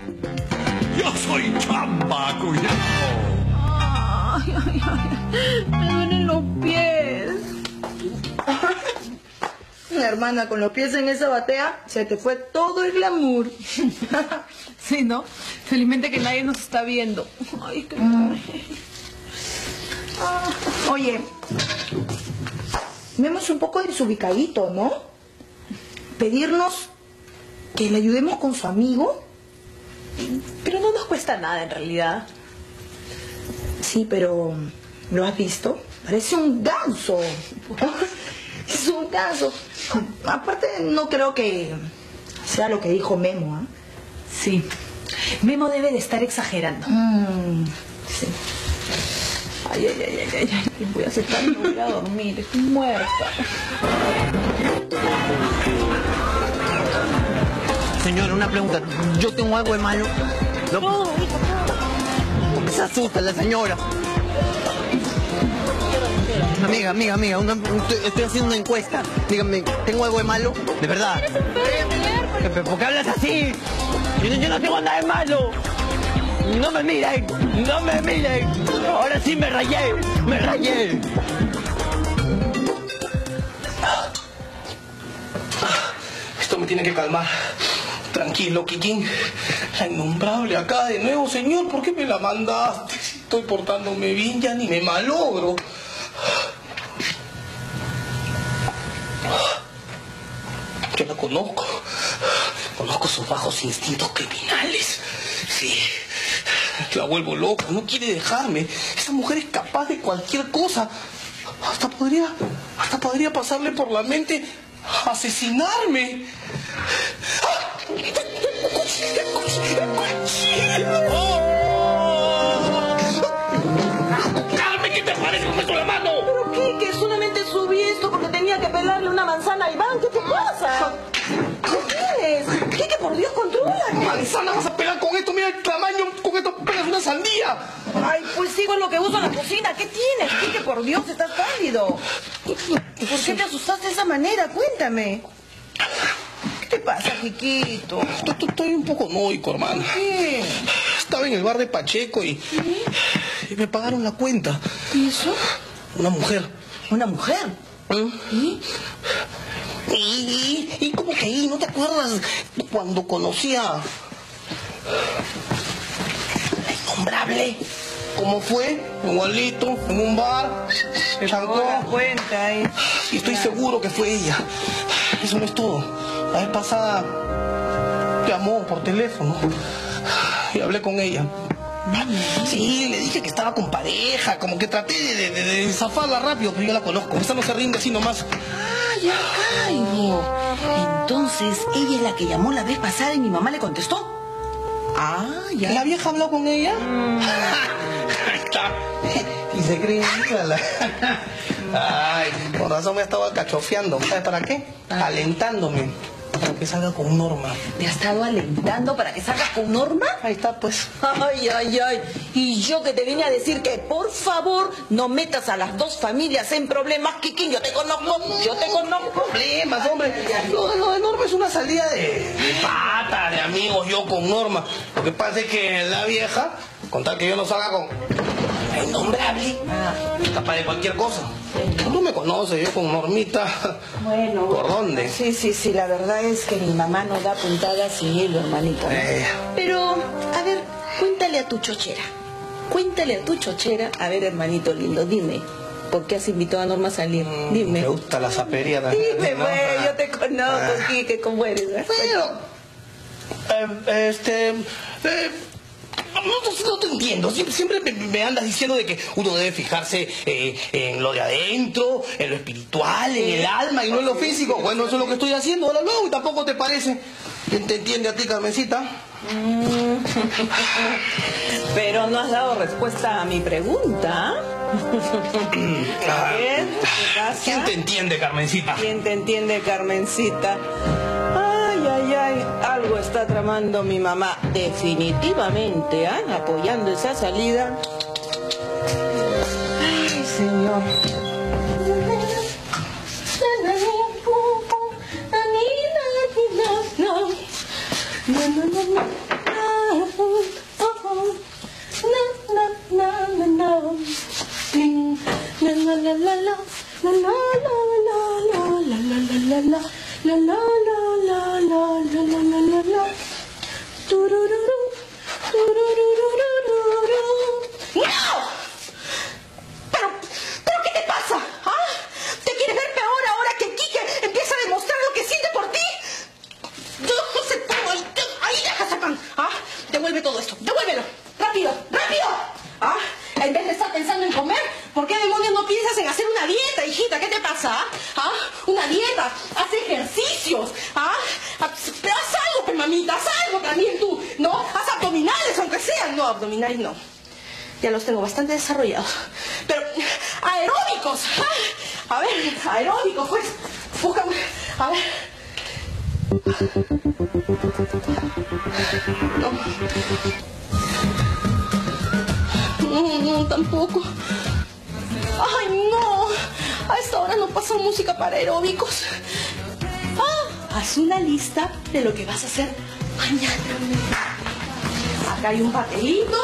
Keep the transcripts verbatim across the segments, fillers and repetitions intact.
Yo soy chamba, cuidado. Ay, ay, ay, me duelen los pies. Hermana, con los pies en esa batea, se te fue todo el glamour. Sí, ¿no? Felizmente que nadie nos está viendo. Ay, qué... Mm. Ah, oye, vemos un poco desubicadito, ¿no? Pedirnos que le ayudemos con su amigo. Pero no nos cuesta nada, en realidad. Sí, pero ¿lo has visto? Parece un ganso. Es un ganso. Aparte, no creo que sea lo que dijo Memo, ¿eh? Sí. Memo debe de estar exagerando. Mm, sí. Ay, ay, ay, ay, ay, ay. Voy a aceptar, no voy a dormir. Estoy muerta. Señora, una pregunta. ¿Yo tengo algo de malo? No. No, hijo, no. ¿Por qué se asusta la señora? Amiga, amiga, amiga, una, estoy, estoy haciendo una encuesta. Dígame, ¿tengo algo de malo? De verdad. ¿Por qué hablas así? Yo, yo no tengo nada de malo. No me miren, no me miren. Ahora sí me rayé, me rayé. Esto me tiene que calmar. Tranquilo, Kikín. La innombrable acá de nuevo, señor. ¿Por qué me la mandaste? Si estoy portándome bien, ya ni me malogro. Yo la conozco. Conozco sus bajos instintos criminales. Sí. La vuelvo loca. No quiere dejarme. Esa mujer es capaz de cualquier cosa. Hasta podría... Hasta podría pasarle por la mente asesinarme. ¡Calme, que te parece con esto en la mano! ¿Pero qué? Que solamente subí esto porque tenía que pelarle una manzana a Iván. ¿Qué te pasa? ¿Qué tienes? ¿Qué? Que por Dios, contrólate. ¡Manzana vas a pelar con esto! ¡Mira el tamaño! ¡Con esto pelas una sandía! Ay, pues sigo lo que uso en la cocina. ¿Qué tienes? ¿Qué? Que por Dios, estás pálido. ¿Por qué te asustaste de esa manera? Cuéntame. ¿Qué te pasa, Chiquito? Estoy, estoy un poco noico, hermano. ¿Qué? Estaba en el bar de Pacheco y, ¿Sí? y me pagaron la cuenta. ¿Y eso? Una mujer. ¿Una mujer? ¿Eh? ¿Y? ¿Y, y, y cómo que ahí? ¿No te acuerdas cuando conocí a... la innombrable? ¿Cómo fue? Igualito, en un bar, se zancó. No das cuenta, ¿eh? Y estoy seguro que fue ella. Eso no es todo. La vez pasada llamó por teléfono y hablé con ella. Sí, le dije que estaba con pareja, como que traté de, de, de zafarla rápido, pero yo la conozco. Esta no se rinde así nomás. Ah, ya caigo. Entonces, ella es la que llamó la vez pasada y mi mamá le contestó. Ah, ya. ¿La vieja habló con ella? Mm. Ahí está. Y se cree la... Ay, por razón me estaba cachofeando. ¿Sabes para qué? Alentándome. Para que salga con Norma. ¿Te ha estado alentando para que salgas con Norma? Ahí está, pues. Ay, ay, ay. Y yo que te vine a decir que por favor no metas a las dos familias en problemas, Kikín. Yo te conozco, no, yo te conozco. Problemas, hombre. Lo, lo de Norma es una salida de, de pata, de amigos, yo con Norma. Lo que pasa es que la vieja, con tal que yo no salga con la innombrable, es capaz de cualquier cosa. Tú me conoces, yo con Normita. Bueno. ¿Por dónde? Sí, sí, sí. La verdad es que mi mamá no da puntada sin hilo, hermanito, ¿no? Eh. Pero, a ver, cuéntale a tu chochera. Cuéntale a tu chochera. A ver, hermanito lindo, dime. ¿Por qué has invitado a Norma a salir? Mm, Dime. Me gusta la zapería también. Dime, ¿no? güey, yo te conozco, Ah. Quique, ¿cómo eres? ¿Eh? Pero, eh, este... Eh, No, no, no te entiendo. Siempre, siempre me, me andas diciendo de que uno debe fijarse eh, en lo de adentro, en lo espiritual, en el alma y no en lo físico. Bueno, eso es lo que estoy haciendo ahora luego y tampoco te parece. ¿Quién te entiende a ti, Carmencita? Mm. Pero no has dado respuesta a mi pregunta. A ver, ¿qué pasa? ¿Quién te entiende, Carmencita? ¿Quién te entiende, Carmencita? Ay, ay, ay, algo está tramando mi mamá. Definitivamente, ¿ah? ¿eh? Apoyando esa salida. Ay, señor. Turururu, tururururururu. ¡No! Pero, ¿pero qué te pasa? ¿Ah? ¿Te quieres ver peor ahora que Quique empieza a demostrar lo que siente por ti? Yo no sé todo. Ahí deja ese pan. ¿Ah? Devuelve todo esto. Devuélvelo. Rápido, rápido. ¿Ah? En vez de estar pensando en comer, ¿por qué demonios no piensas en hacer una dieta, hijita? ¿Qué te pasa? ¿Ah? Una dieta. Haz ejercicios. ¿Ah? Pero haz algo, pues, mamita. Haz algo también tú. ¿No? Haz abdominales, aunque sean. No, abdominales no. Ya los tengo bastante desarrollados. Pero aeróbicos. ¿Ah? A ver, aeróbicos, pues. Búscame. A ver. No. No, no, tampoco. Ay, no. A esta hora no pasa música para aeróbicos. Ah, haz una lista de lo que vas a hacer mañana. Acá hay un papelito,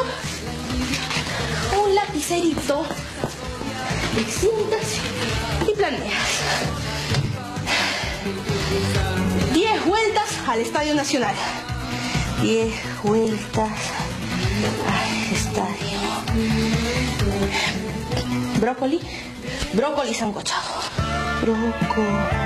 un lapicerito, y cintas y planeas. Diez vueltas al Estadio Nacional. Diez vueltas al estadio. Brócoli, brócoli sancochado. Brócoli.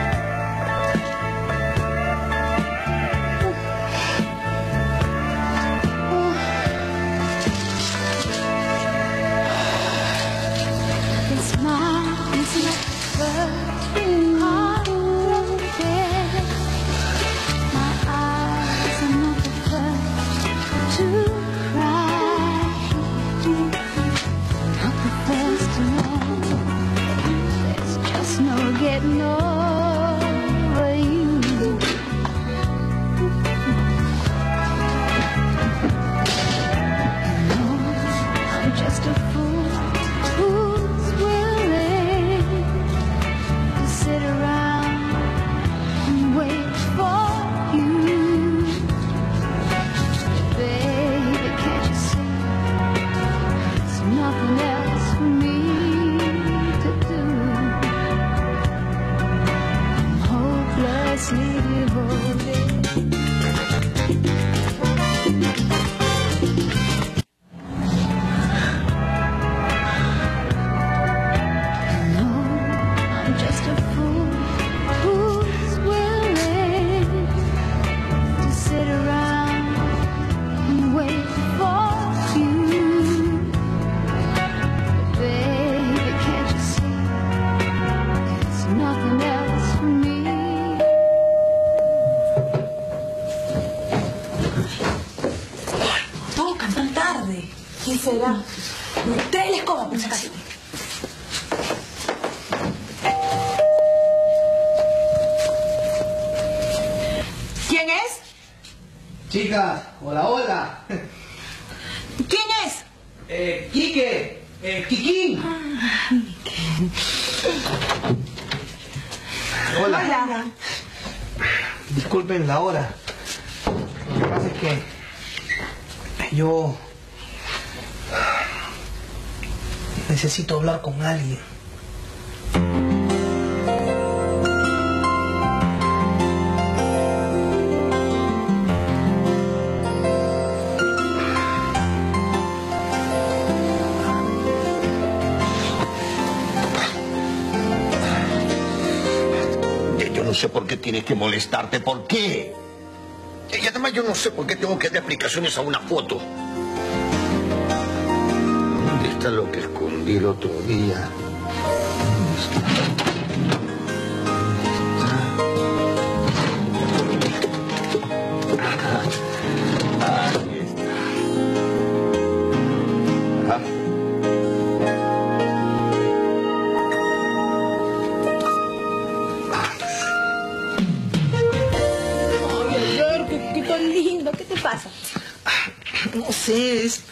¿Quién será? Trae la escoba, por si acaso. ¿Quién es? Chica, hola, hola. ¿Quién es? Eh, Quique, eh, Quiquín. Hola. Hola. Disculpen la hora. Lo que pasa es que yo necesito hablar con alguien. Yo no sé por qué tienes que molestarte. ¿Por qué? Y además yo no sé por qué tengo que dar explicaciones a una foto. ¿Dónde está lo que escondí el otro día? Ahí está. Ah. Qué tan lindo, ¿qué te pasa? No sé, es...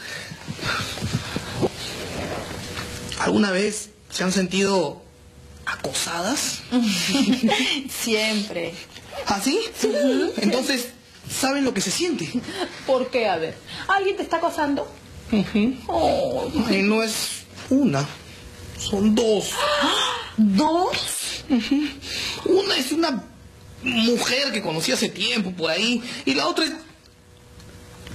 ¿Alguna vez se han sentido acosadas? Siempre. ¿Ah, sí? Uh-huh. Entonces, ¿saben lo que se siente? ¿Por qué? A ver, ¿alguien te está acosando? Uh-huh. Oh, y no es una, son dos. ¿Dos? Uh-huh. Una es una mujer que conocí hace tiempo por ahí, y la otra es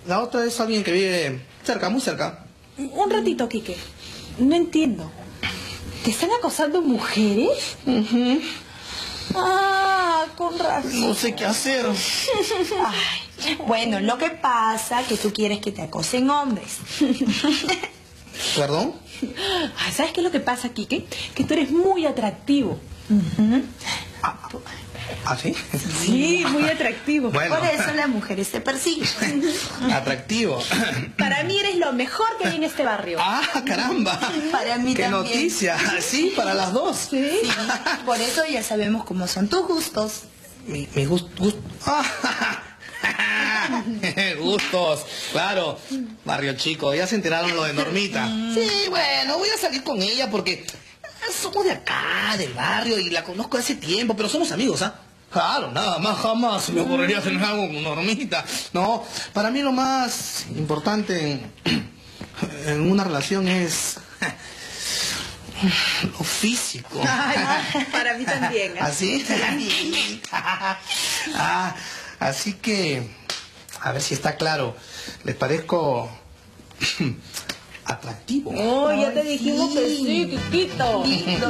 la otra es alguien que vive cerca, muy cerca. Un ratito, Quique. No entiendo. ¿Te están acosando mujeres? Uh-huh. Ah, con razón. No sé qué hacer. Ay, bueno, lo que pasa es que tú quieres que te acosen hombres. ¿Perdón? Ah, ¿sabes qué es lo que pasa, Quique? Que tú eres muy atractivo. Uh-huh. ¿Ah, ¿Ah, sí? Sí, muy atractivo. Bueno. Por eso las mujeres te persiguen. Atractivo. Para mí eres lo mejor que hay en este barrio. ¡Ah, caramba! Para mí ¡Qué también. noticia! Sí, para las dos. ¿Sí? Sí, por eso ya sabemos cómo son tus gustos. Mi, mi gusto... Gust... Ah, gustos, claro. Barrio Chico, ya se enteraron lo de Normita. Sí, bueno, voy a salir con ella porque somos de acá, del barrio, y la conozco hace tiempo, pero somos amigos, ¿ah? Claro, nada más, jamás se me ocurriría hacer algo con Normita. No, para mí lo más importante en, en una relación es lo físico. Ay, para mí también. ¿eh? ¿Así? Ah, así que, a ver si está claro, ¿les parezco atractivo? Oh, ya te dijimos que sí, Quiquito.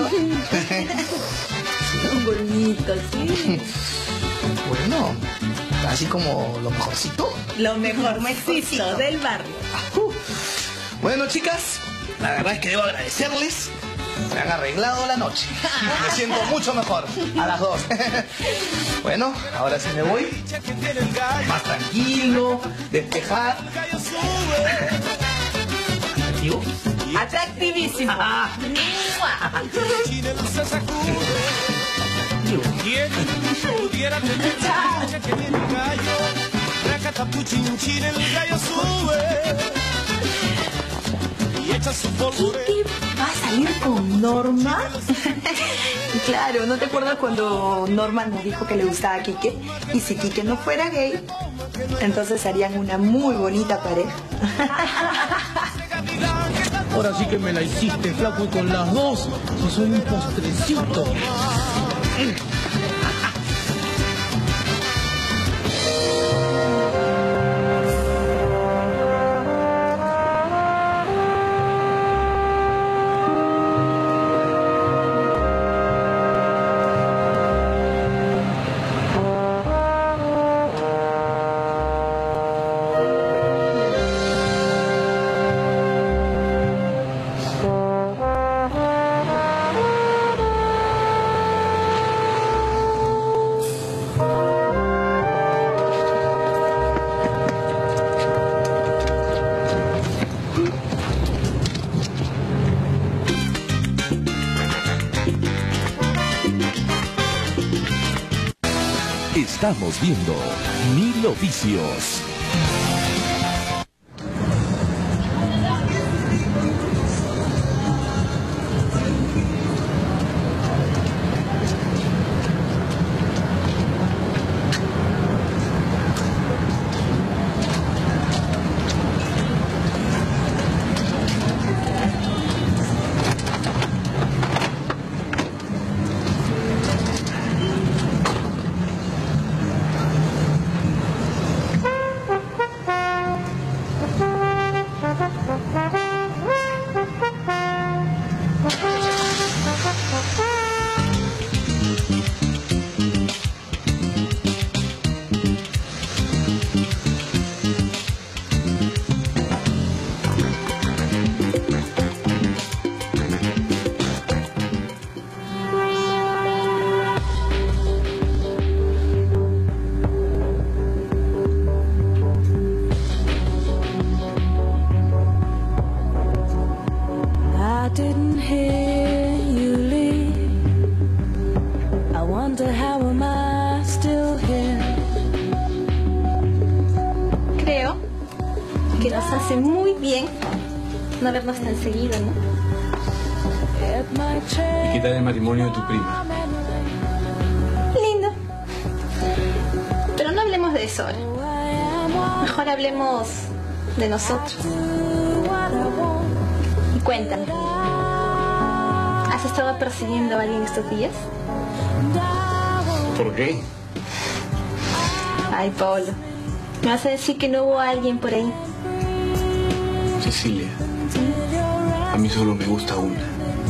Bonito, sí. Bueno, así como lo mejorcito. Lo mejorcito del barrio. Uh. Bueno, chicas, la verdad es que debo agradecerles. Me han arreglado la noche. Me siento mucho mejor a las dos. Bueno, ahora sí me voy. Más tranquilo, despejar. ¿Atractivo? Atractivísimo. ¿Quién pudiera tener la dicha que tiene el gallo? Racata puchinchín, el gallo sube y echa su polvoreo. ¿Quique va a salir con Norma? Claro, ¿no te acuerdas cuando Norma nos dijo que le gustaba a Quique? Y si Quique no fuera gay, entonces harían una muy bonita pareja. Ahora sí que me la hiciste, flaco, y con las dos, que soy un postrecito. Estamos viendo Mil Oficios. Creo que nos hace muy bien no vernos tan seguido, ¿no? Y quitar el matrimonio de tu prima. Lindo. Pero no hablemos de eso ahora. Mejor hablemos de nosotros. Y cuéntame. ¿Has estado persiguiendo a alguien estos días? ¿Por qué? Ay, Pablo. ¿Me vas a decir que no hubo alguien por ahí? Cecilia, a mí solo me gusta una.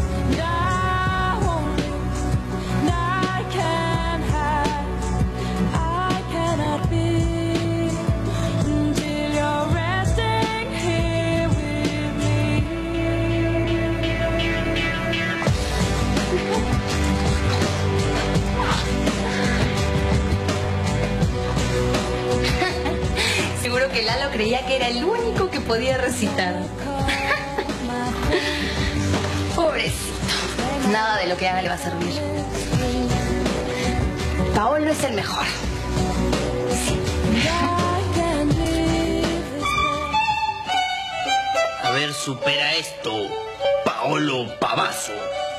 Seguro que Lalo creía que era el único que podía recitar. Pobrecito. Nada de lo que haga le va a servir. Paolo es el mejor. Sí. A ver, supera esto, Paolo Pavazo.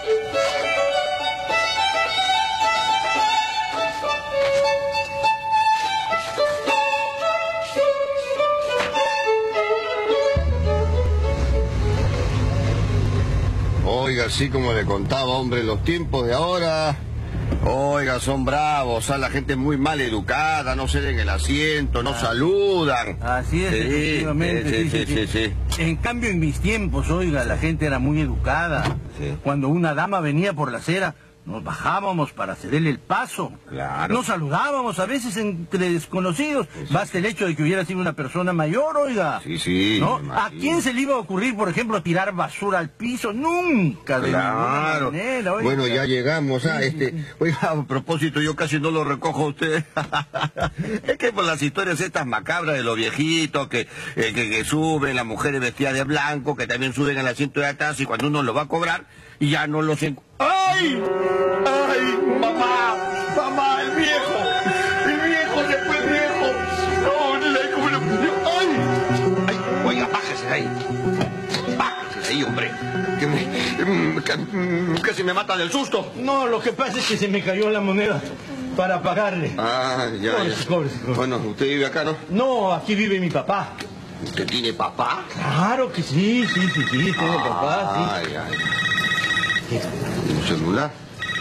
Oiga, así como le contaba, hombre, los tiempos de ahora, oiga, son bravos, o sea, la gente es muy mal educada, no ceden el asiento, no ah, saludan. Así es, sí, efectivamente. Sí, sí, sí, sí, sí. En cambio, en mis tiempos, oiga, la gente era muy educada. Sí. Cuando una dama venía por la acera, nos bajábamos para cederle el paso. Claro. Nos saludábamos a veces entre desconocidos. Sí. Basta el hecho de que hubiera sido una persona mayor, oiga. Sí, sí. ¿No? ¿A quién se le iba a ocurrir, por ejemplo, tirar basura al piso? Nunca, de ninguna manera, oiga. Bueno, ya llegamos a este... Oiga, a propósito, yo casi no lo recojo a usted. Es que por las historias estas macabras de los viejitos que, eh, que, que suben, las mujeres vestidas de blanco, que también suben al asiento de atrás y cuando uno lo va a cobrar, y ya no los... En... ¡Ay! ¡Ay, mamá! ¡Mamá, el viejo! ¡El viejo se fue viejo! ¡No, le como lo... ¡Ay! ¡Ay! Oiga, bájese de ahí. Bájese de ahí, hombre. Que me... Que, casi me mata del susto. No, lo que pasa es que se me cayó la moneda para pagarle. Ah, ya, cóbrese, ya. Cóbrese, cóbrese. Bueno, usted vive acá, ¿no? No, aquí vive mi papá. ¿Usted tiene papá? Claro que sí, sí, sí, sí, tengo ah, papá, sí. Ay, ay. ¿Un celular?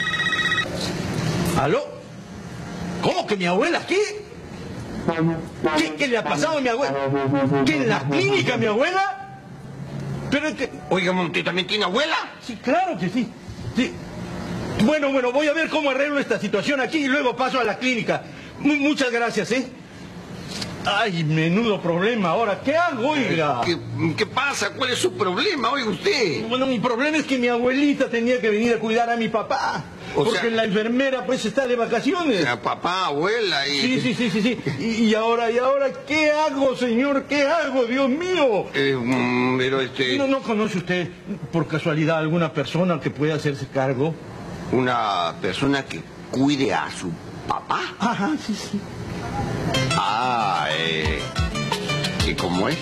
¿Aló? ¿Cómo que mi abuela? ¿Qué? ¿Qué, qué le ha pasado a mi abuela? ¿Que en la clínica mi abuela? Pero es que... Oiga, ¿usted también tiene abuela? Sí, claro que sí. Sí. Bueno, bueno, voy a ver cómo arreglo esta situación aquí y luego paso a la clínica. M- muchas gracias, ¿eh? Ay, menudo problema ahora. ¿Qué hago, oiga? ¿Qué, ¿Qué pasa? ¿Cuál es su problema, oiga usted? Bueno, mi problema es que mi abuelita tenía que venir a cuidar a mi papá. O porque sea, la enfermera pues está de vacaciones. O sea, papá, abuela y... Sí, sí, sí, sí, sí. Y, y ahora, y ahora, ¿qué hago, señor? ¿Qué hago, Dios mío? Eh, um, pero este... ¿No, ¿No conoce usted, por casualidad, alguna persona que pueda hacerse cargo? ¿Una persona que cuide a su papá? Ajá, sí, sí. Ah, eh... ¿y cómo es?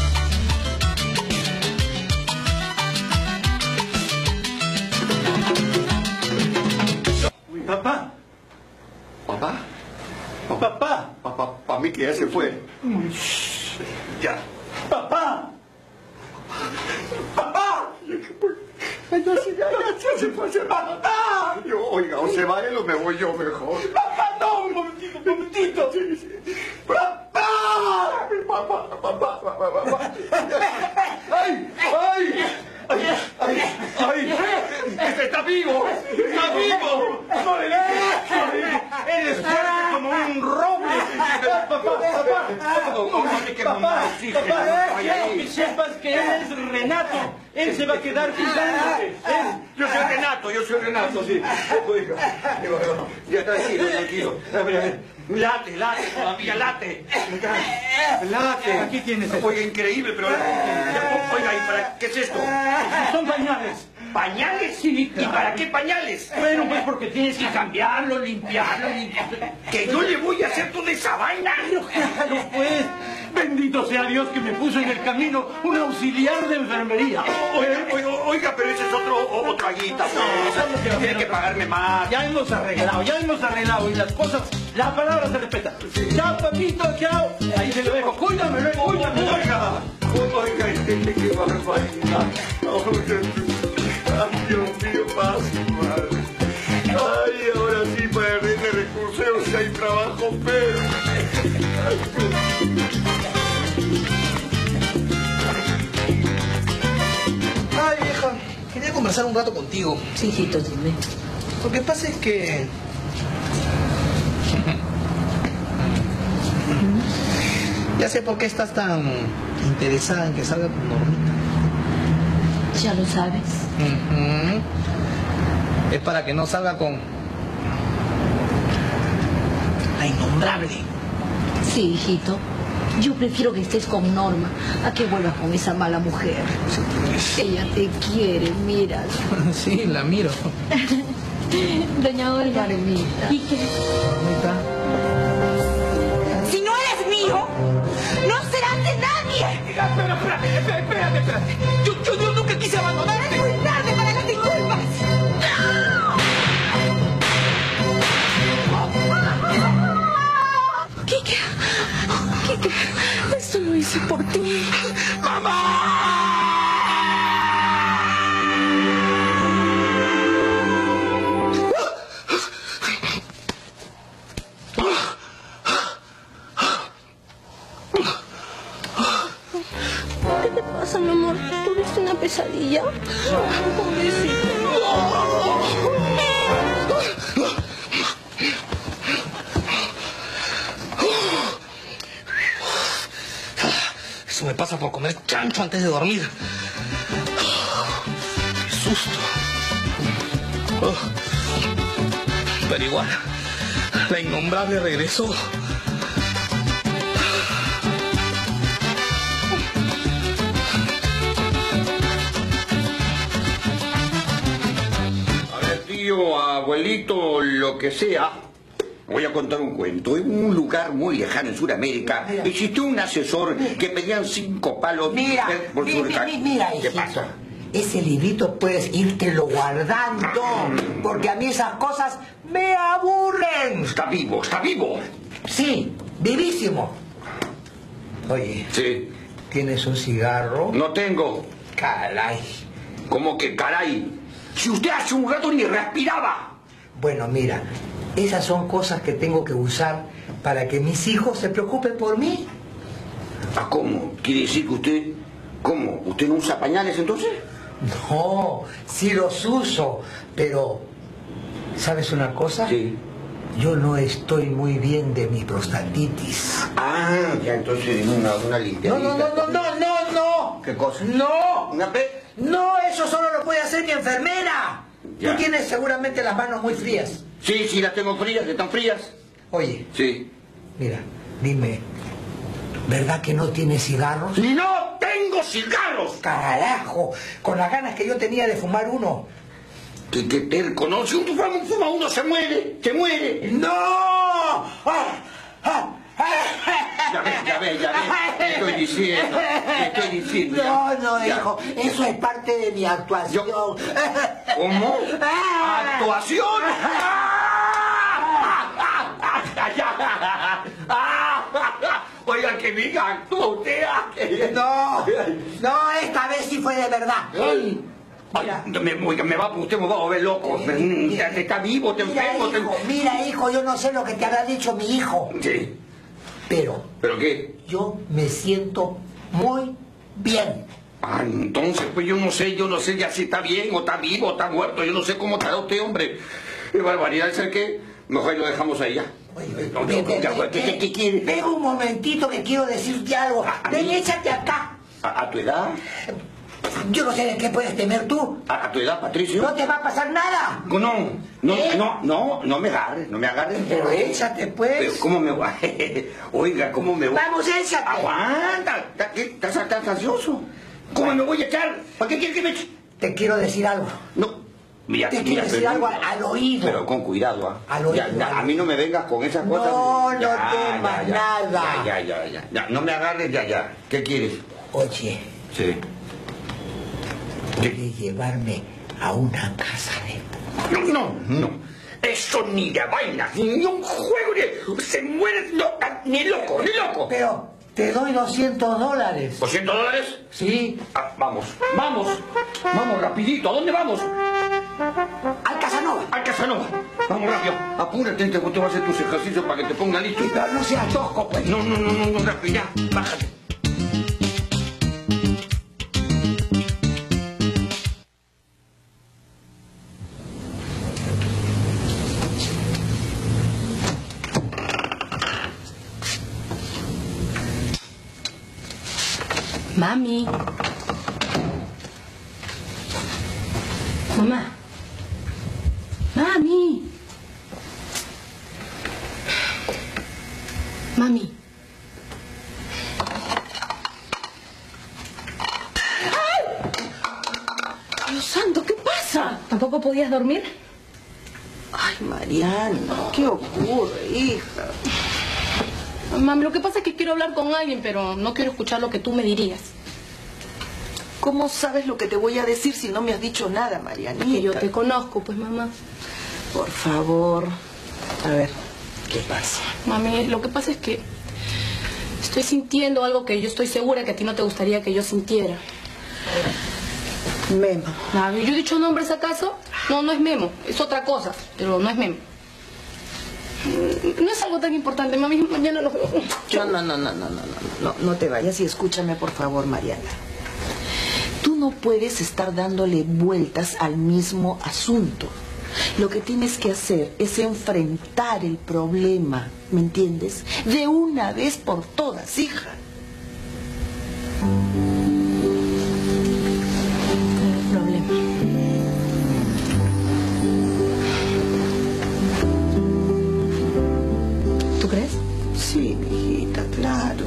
Papá. ¿Papá? Papá. Papá, para mí que ya se fue. Ya. Papá. Papá. Ya, ya, ya se fue, se va. ¡Papá! Yo, oiga, o se va él o me voy yo mejor. ¡Papá, no! Un momentito, un momentito. Sí, sí. ¡Papá! Papá, papá, papá, papá. ¡Ay! ¡Ay! ¡Ay! ¡Ay! ¡Ay! ¡Este está vivo! ¡Está vivo! ¡No le ¡Eres fuerte como un roble! ¡Papá, papá! ¡Papá! ¡Papá! ¡Quiero que sepas que él es Renato! Él se va a quedar cuidándote. Yo soy Renato, yo soy Renato, sí. Ya, tranquilo, tranquilo. A ver, a ver. Late, late, todavía late. Late. Aquí tienes. Oiga, increíble, pero... Oiga, ¿y para qué es esto? Son pañales. ¿Pañales? Sí, ¿y para qué pañales? Bueno, pues porque tienes que cambiarlo, limpiarlo, limpiarlo. ¿Que yo le voy a hacer toda esa vaina? Claro, pues. Bendito sea Dios que me puso en el camino un auxiliar de enfermería. Oiga, oiga, oiga, pero ese es otro, otro aguita. No, tiene que pagarme más. Ya hemos arreglado, ya hemos arreglado. Y las cosas, la palabra se respeta. Chao, papito, chao. Ahí se lo dejo. Cuídame, cuídame. Oiga, oiga, qué barbaridad. Ay, Dios mío, paz, madre. Ay, ahora sí, para el rey de recursos hay trabajo, pero... conversar un rato contigo. Sí, hijito, dime. Lo que pasa es que... ya sé por qué estás tan interesada en que salga con Normita. Ya lo sabes. Uh-huh. Es para que no salga con... la innombrable. Sí, hijito. Yo prefiero que estés con Norma a que vuelvas con esa mala mujer. Ella te quiere, mira. Sí, la miro. Doña Olga. Normita. ¿Y qué? Normita. Si no eres mío, no serás de nadie. Espera, espérate, espérate, espérate. Yo, yo, yo nunca quise abandonarte. Es muy tarde para las disculpas. Kike, Kike, esto lo hice por ti. ¡Mamá! ¿Qué te pasa, mi amor? ¿Tuviste una pesadilla? Pobrecito. Eso me pasa por comer chancho antes de dormir. ¡Qué susto! Pero igual, la innombrable regresó. A ver, tío, abuelito, lo que sea. Voy a contar un cuento. En un lugar muy lejano en Sudamérica existió un asesor que pedían cinco palos Mira, eh, por mi, su mi, reca- mi- mira, ¿Qué hijito, pasa? ese librito puedes írtelo guardando, porque a mí esas cosas me aburren. Está vivo, está vivo. Sí, vivísimo. Oye, Sí. ¿tienes un cigarro? No tengo. Caray. ¿Cómo que caray? Si usted hace un rato ni respiraba. Bueno, mira, esas son cosas que tengo que usar para que mis hijos se preocupen por mí. ¿Ah, cómo? ¿Quiere decir que usted... ¿Cómo? ¿Usted no usa pañales entonces? No, sí los uso, pero ¿sabes una cosa? Sí. Yo no estoy muy bien de mi prostatitis. Ah, ya entonces una, una No, limpiadita. no, no, no, no, no, no. ¿Qué cosa? No. ¿Una pe... No, eso solo lo puede hacer mi enfermera. Ya. Tú tienes seguramente las manos muy frías. Sí, sí, las tengo frías, están frías. Oye, Sí. mira, dime, ¿verdad que no tienes cigarros? ¡No tengo cigarros! Carajo, con las ganas que yo tenía de fumar uno. ¿Qué, qué terco? No, si uno fuma, fuma uno se muere, se muere. ¡No! ¡Ah! ¡Ah! Ya ves, ya ves, ya ves. Te estoy diciendo, te estoy diciendo. No, no, Ya. hijo, eso es parte de mi actuación. Yo- ¿Cómo? ¿Actuación? Oiga, que diga, actúa usted. No, no, esta vez sí fue de verdad. Ay, Mira. Me, oiga, me va, usted me va a volver loco. Mira, ¿Te está vivo? ¿Te mira, enfermo? te- hijo, mira, hijo, yo no sé lo que te habrá dicho mi hijo, Sí. pero ¿Pero qué? yo me siento muy bien. Ah, entonces, pues yo no sé, yo no sé ya si está bien o está vivo o está muerto. Yo no sé cómo estará usted, hombre. Qué barbaridad, ¿sabes qué? Mejor lo dejamos ahí ya. Oye, oye, No, ven, no, ven, ya, ven, ¿qué- qué- qué quiere? ven un momentito que quiero decirte algo. ¿A Ven, mí? échate acá. ¿A, a tu edad? Yo no sé de qué puedes temer tú. ¿A, a tu edad, Patricio? No te va a pasar nada. No, no, ¿Eh? no, no, no me agarres, no me agarres. Pero échate, pues. Pero, ¿cómo me va? Oiga, ¿cómo me va? Vamos, échate. Aguanta, ¿estás- qué? ¿Estás estás ansioso? ¿Cómo me voy a echar? ¿Para qué quieres que me eche? Te quiero decir algo. No, mira, Te mira, quiero decir pero- algo al, al oído. Pero con cuidado, ¿ah? Al oído, Ya, ya, al a mí no me vengas con esas cosas. No, no Ya, temas ya, ya, nada. Ya, ya, ya, ya, ya. No me agarres, ya, ya. ¿Qué quieres? Oye, Sí. ¿quieres llevarme a una casa de... No, no, no. Eso ni de vainas, ni un juego, ni... Se muere, no, ni loco, ni loco. Pero te doy doscientos dólares. ¿doscientos dólares? Sí. Ah, vamos, vamos, vamos, rapidito. ¿A dónde vamos? Al Casanova. Al Casanova. Vamos rápido. Apúrate, te voy a hacer tus ejercicios para que te ponga listo. Pero no seas tosco, pues. No, no, no, no, no, rápido, ya, bájate. Mami. Mamá. Mami. Mami. ¡Ay! Dios santo, ¿qué pasa? ¿Tampoco podías dormir? Ay, Mariana, ¿qué ocurre, hija? Mami, lo que pasa es que quiero hablar con alguien, pero no quiero escuchar lo que tú me dirías. ¿Cómo sabes lo que te voy a decir si no me has dicho nada, Marianita? Que yo te conozco, pues, mamá. Por favor. A ver, ¿qué pasa? Mami, lo que pasa es que estoy sintiendo algo que yo estoy segura que a ti no te gustaría que yo sintiera. Memo. Mami, ¿yo he dicho nombres acaso? No, no es Memo, es otra cosa, pero no es Memo. No es algo tan importante, mami, mañana lo veo. No, no, no, no, no, no, no, no, no te vayas y escúchame, por favor, Mariana. Tú no puedes estar dándole vueltas al mismo asunto. Lo que tienes que hacer es enfrentar el problema, ¿me entiendes? De una vez por todas, hija. El problema. ¿Tú crees? Sí, mijita, claro.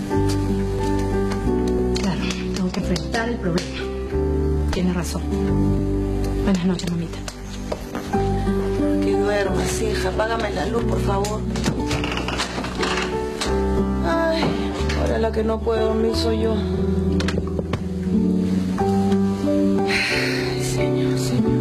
Claro, tengo que enfrentar el problema. Tienes razón. Buenas noches, mamita. Que duermas, hija. Apágame la luz, por favor. Ay, ahora la que no puede dormir soy yo. Ay, señor, señor.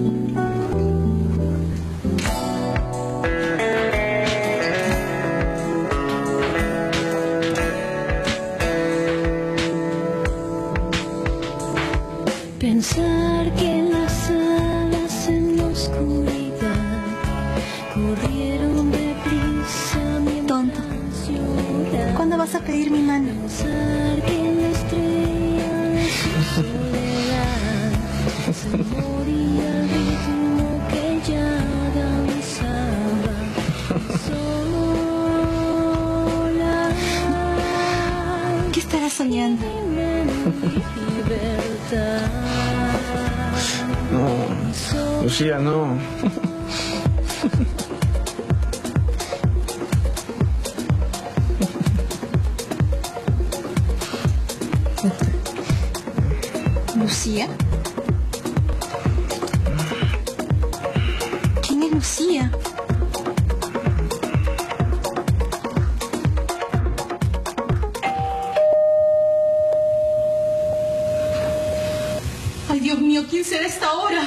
Pensar que las alas en la oscuridad corrieron deprisa mientras lloraba. ¿Cuándo vas a pedir mi mano? Pensar que la estrella de su soledad se moría al ritmo que ya danzaba sola. ¿Qué estarás soñando? No, Lucía, no. ¿Lucía? ¿Quién es Lucía? Ay, Dios mío, ¿quién será esta hora?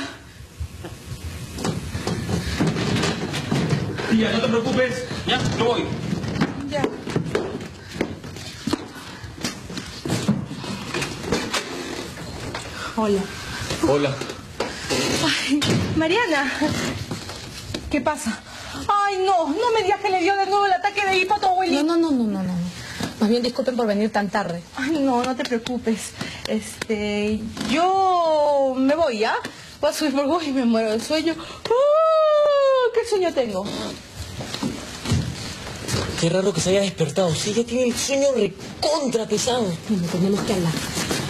Tía, no te preocupes. Ya, yo voy. Ya. Hola. Hola. Ay, Mariana. ¿Qué pasa? Ay, no, no me digas que le dio de nuevo el ataque de hipo a tu abuelita. No, no, no, no, no, no. Más bien disculpen por venir tan tarde. Ay, no, no te preocupes. Este, yo me voy, ¿ya? Voy a subir por vos y me muero de sueño. ¡Oh! ¿Qué sueño tengo? Qué raro que se haya despertado. Sí, ya tiene el sueño recontra pesado. No, tenemos que hablar.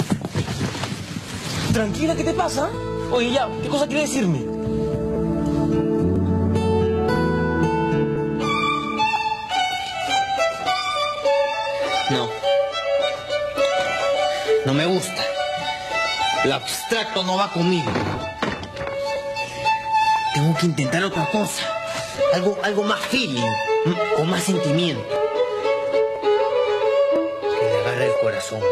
Tranquila, ¿qué te pasa? Oye, ya, ¿qué cosa quiere decirme? No. No me gusta. Lo abstracto no va conmigo. Tengo que intentar otra cosa. Algo, algo más feeling, con más sentimiento. Que le agarre el corazón.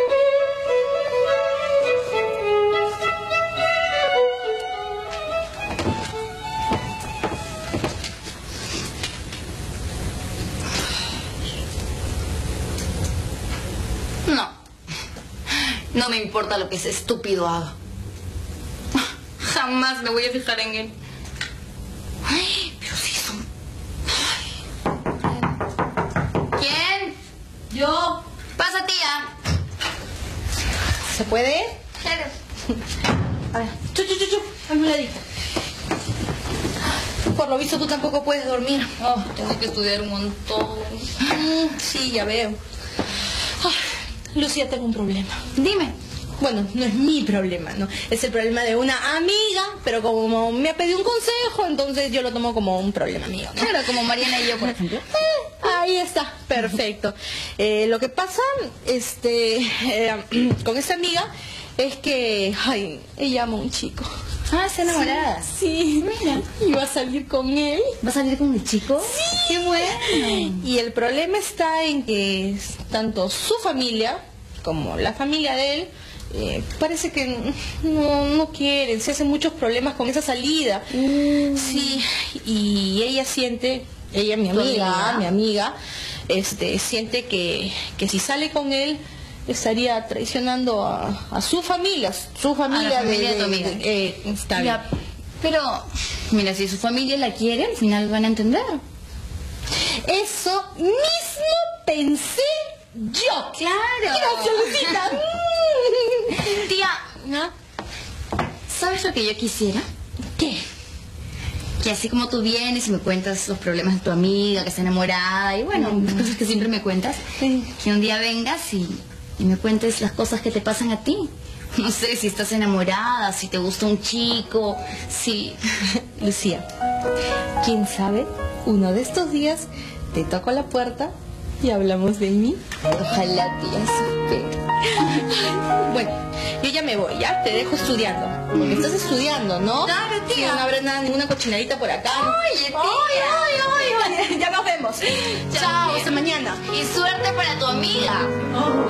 No. No me importa lo que ese estúpido haga. Jamás me voy a fijar en él. Ay, pero sí son... Ay. ¿Quién? Yo. Pasa, tía. ¿Se puede? Claro. A ver, chu, chu, chu, chu, a mi ladito. Por lo visto tú tampoco puedes dormir. Oh, tengo que estudiar un montón. Sí, ya veo. Lucía, tengo un problema. Dime. Bueno, no es mi problema, ¿no? Es el problema de una amiga, pero como me ha pedido un consejo, entonces yo lo tomo como un problema mío, ¿no? Claro, como Mariana y yo, por ejemplo. Eh, ahí está, perfecto. Eh, lo que pasa, este, eh, con esta amiga, es que, ay, ella ama a un chico. Ah, está enamorada. Sí, mira. Y va a salir con él. ¿Va a salir con el chico? Sí. Qué bueno. Y el problema está en que tanto su familia como la familia de él eh, parece que no, no quieren, se hacen muchos problemas con esa salida. Mm. Sí, y ella siente, ella mi amiga, amiga, mi amiga, este, siente que, que si sale con él estaría traicionando a, a su familia, su familia, a la familia de, de tu amiga. De, eh, está ya, bien. Pero, mira, si su familia la quiere, al final van a entender. Eso mismo pensé yo. Claro. Gracias, Lucita. Tía, ¿no? ¿Sabes lo que yo quisiera? ¿Qué? Que así como tú vienes y me cuentas los problemas de tu amiga, que está enamorada, y bueno, mm. las cosas que siempre me cuentas, sí. Que un día vengas y, y me cuentes las cosas que te pasan a ti. No sé, si estás enamorada, si te gusta un chico, si... Lucía, ¿quién sabe? Uno de estos días te toco la puerta y hablamos de mí. Ojalá, tía, supera. Bueno, yo ya me voy, ¿ya? Te dejo estudiando. Porque estás estudiando, ¿no? Claro, tía. Sí, no habrá nada, ninguna cochinadita por acá. Oye, tía. Ay, ay, ay. Ya nos vemos. Chao, Chao, hasta mañana. Y suerte para tu amiga. Oh.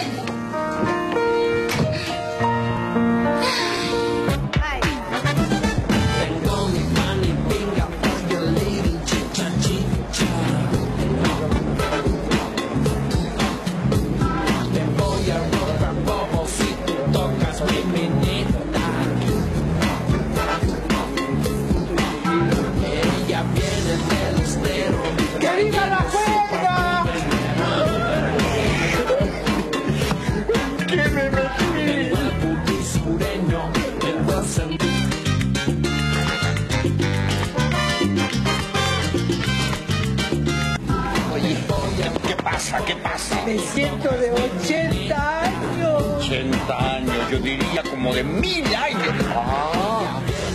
¿Qué pasa? Me siento de ochenta años. ochenta años, yo diría como de mil años. Ah.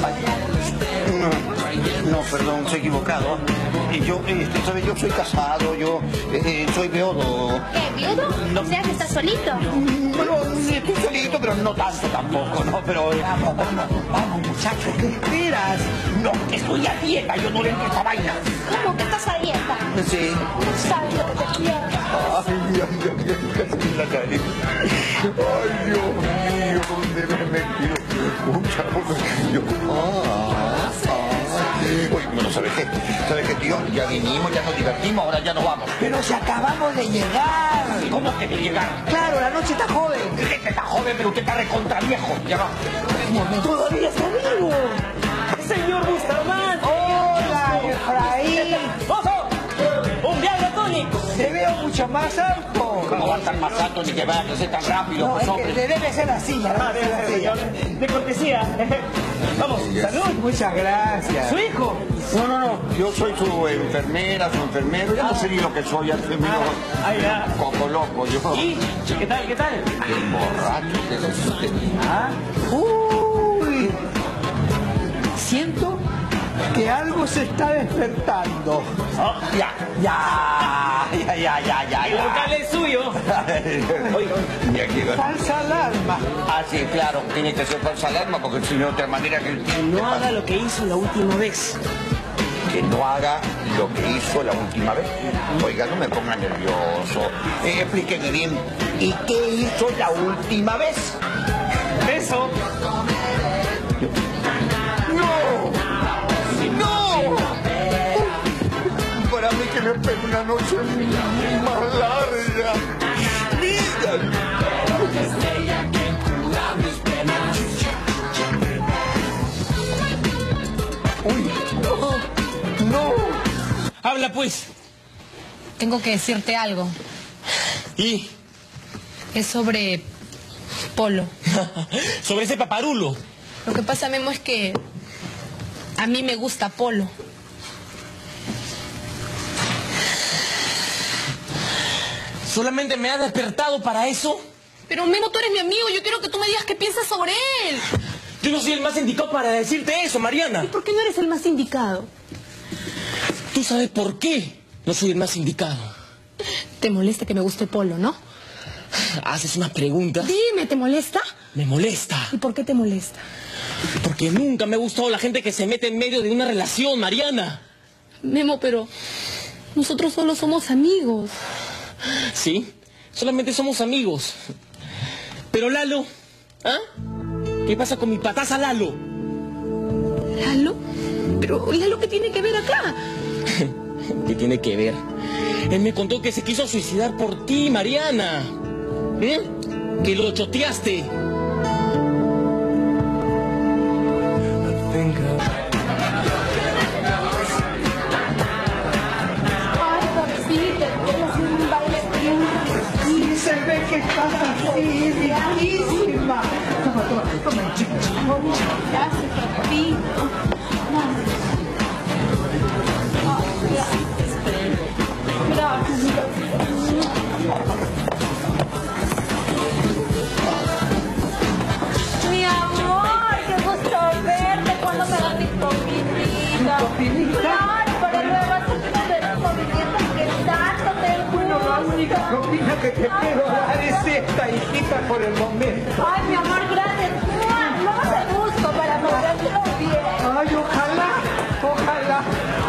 No, no, perdón, se he equivocado. Yo, este, ¿sabes? Yo soy casado, yo eh, soy viudo. ¿Qué, viudo? No. O sea, que estás solito. Bueno, estoy solito, pero no tanto tampoco, ¿no? Pero... Vamos, vamos, vamos, muchachos, ¿qué esperas? No, estoy a dieta, yo no le entro esta vaina. ¿Cómo que estás a dieta? Sí. ¿Sabes lo que te quiero? Ay, ay, ay, ay, casi la calle. Ay, Dios mío, ¿dónde me he metido? Mucha cosa. Yo... Ah, ah. Oye, bueno, ¿sabes qué? ¿Sabes qué, tío? Ya vinimos, ya nos divertimos, ahora ya nos vamos. Pero si acabamos de llegar. ¿Cómo que de llegar? Claro, la noche está joven. Usted está joven, pero usted está recontra viejo. Ya va. Todavía está vivo. Señor Bustamante. Hola, Efraín. ¡Oso! ¡Un viaje, Tony! Te veo mucho más alto. ¿Cómo va a estar más alto ni que vaya a crecer tan rápido? No, pues, es hombre. que debe ser así, ya. Ah, debe ser, señor. De cortesía. Vamos, salud. Muchas gracias. ¿Su hijo? No, no, no. Yo soy su enfermera, su enfermero. Yo no sé ni lo que soy. Ya soy medio Ah, ya. coco loco. Yo. ¿Y? ¿Qué tal, qué tal? El borracho que es usted. ¿Ah? Uy. Siento que algo se está despertando. Oh, Ya, ya, ya, ya, ya, ya. el local es suyo. Oye, Falsa alarma. Ah, sí, claro, tiene que ser falsa alarma porque si no, de otra manera que... No haga lo que hizo la última vez. Que no haga lo que hizo la última vez. Oiga, no me ponga nervioso. Eh, explíqueme bien. ¿Y qué hizo la última vez? Beso. ¡No! ¡No! Para mí que me espera una noche más larga. Dígalo. Uy, no, no. Habla pues. Tengo que decirte algo. ¿Y? Es sobre Polo. Sobre ese paparulo. Lo que pasa, Memo, es que a mí me gusta Polo. ¿Solamente me has despertado para eso? Pero Memo, tú eres mi amigo, yo quiero que tú me digas qué piensas sobre él. Yo no soy el más indicado para decirte eso, Mariana. ¿Y por qué no eres el más indicado? ¿Tú sabes por qué no soy el más indicado? Te molesta que me guste Polo, ¿no? Haces una pregunta. Dime, ¿te molesta? Me molesta. ¿Y por qué te molesta? Porque nunca me ha gustado la gente que se mete en medio de una relación, Mariana. Memo, pero nosotros solo somos amigos. Sí, solamente somos amigos. Pero Lalo, ¿ah? ¿Qué pasa con mi pataza Lalo? ¿Lalo? Pero Lalo, ¿qué tiene que ver acá? ¿Qué tiene que ver? Él me contó que se quiso suicidar por ti, Mariana. ¿Eh? Que lo choteaste. Ay, papita, quiero hacer un baile bien. Y se ve que estás así, riquísima. Toma, toma, toma. Gracias, papito. Mi amor, qué gusto verte. ¿Cuándo me das mi comidita? ¿Comidita? Claro, para luego hacer de movimientos que tanto te gusta. Bueno, la única comida que te puedo dar es esta, hijita, por el momento. Ay, mi amor, gracias. Vamos a gusto para movértelo bien. Ay, ojalá, ojalá.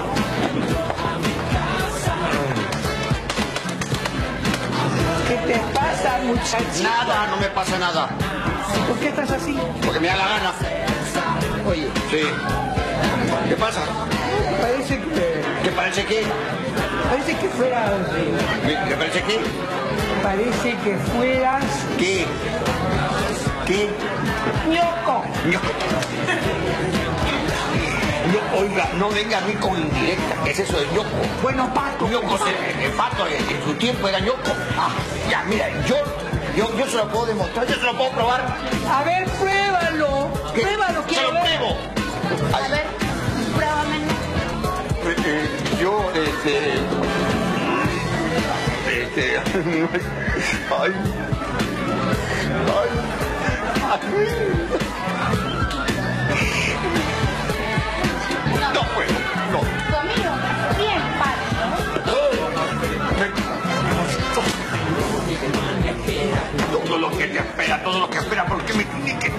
¿Qué te pasa, muchachita? Nada, no me pasa nada. ¿Por qué estás así? Porque me da la gana. Oye, Sí. ¿Qué pasa? parece que... ¿Qué parece que? Parece que fueras... ¿Qué parece que? Parece que fueras... ¿Qué? ¿Qué? ñoco. Ñoco. No, oiga, no venga a mí con indirecta. ¿Qué es eso de ñoco? Bueno, Paco. Ñoco, se- el pato en, en su tiempo era ñoco. Ah, ya, mira, yo, yo, yo se lo puedo demostrar, yo se lo puedo probar. A ver, pruébalo. ¿Qué? Pruébalo, Se quiero lo ver. pruebo. A ver, pruébame. Eh, eh, yo, este... Este... Ay... Ay... No puedo, no. Conmigo, bien, Todo lo que te espera, todo lo que espera, ¿por qué me tiene que